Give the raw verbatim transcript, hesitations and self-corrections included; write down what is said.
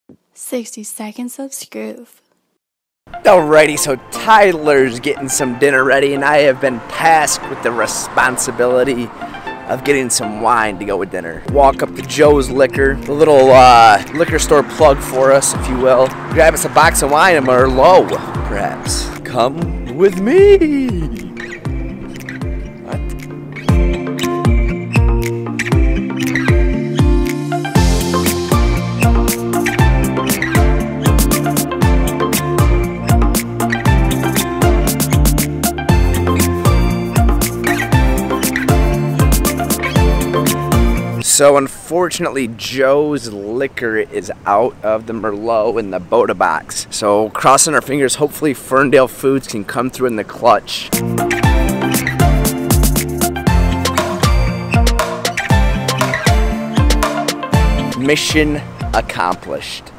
sixty seconds of Skroove. Alrighty, so Tyler's getting some dinner ready, and I have been tasked with the responsibility of getting some wine to go with dinner. Walk up to Joe's Liquor, the little uh, liquor store plug for us, if you will. Grab us a box of wine and Merlot, perhaps. Come with me. So unfortunately, Joe's Liquor is out of the Merlot in the Boda box. So crossing our fingers, hopefully Ferndale Foods can come through in the clutch. Mission accomplished.